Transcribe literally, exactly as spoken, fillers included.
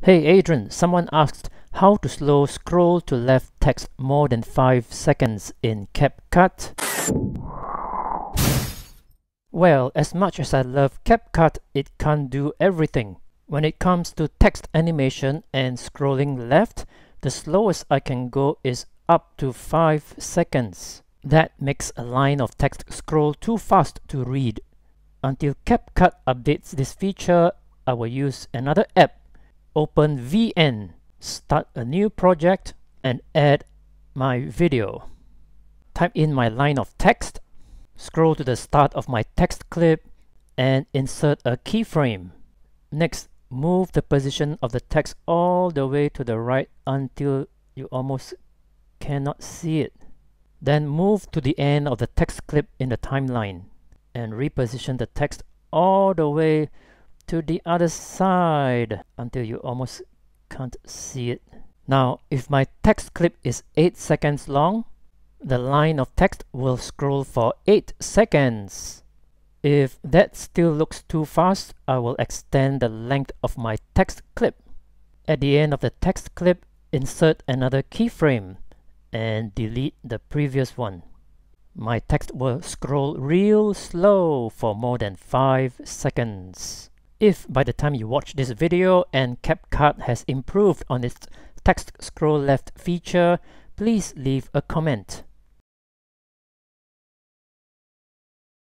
Hey Adrian, someone asked how to slow scroll to left text more than five seconds in CapCut. Well, as much as I love CapCut, it can't do everything. When it comes to text animation and scrolling left, the slowest I can go is up to five seconds. That makes a line of text scroll too fast to read. Until CapCut updates this feature, I will use another app. Open V N, start a new project, and add my video. Type in my line of text, scroll to the start of my text clip, and insert a keyframe. Next, move the position of the text all the way to the right until you almost cannot see it. Then move to the end of the text clip in the timeline and reposition the text all the way to the other side until you almost can't see it. Now, if my text clip is eight seconds long, the line of text will scroll for eight seconds. If that still looks too fast, I will extend the length of my text clip. At the end of the text clip, insert another keyframe and delete the previous one. My text will scroll real slow for more than five seconds. If by the time you watch this video and CapCut has improved on its text scroll left feature, please leave a comment.